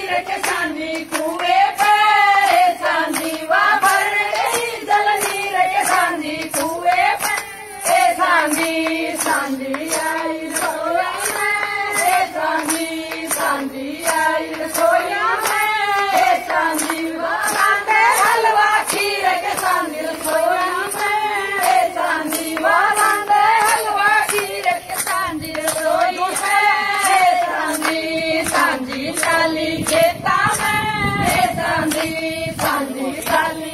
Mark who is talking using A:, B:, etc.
A: खीर के सांझी कुएं पे सांझी वा भर गई जल नीर के सांझी कुएं पे सांझी सांझी आई रसोया में सांझी सांझी आई रसोया में सांझी बनाते हलवा खीर के सांझी रसोया में सांझी बनाते हलवा खीर के सांझी रसोई में सांझी सांझी चाली खेता में सांझी सांझी चाली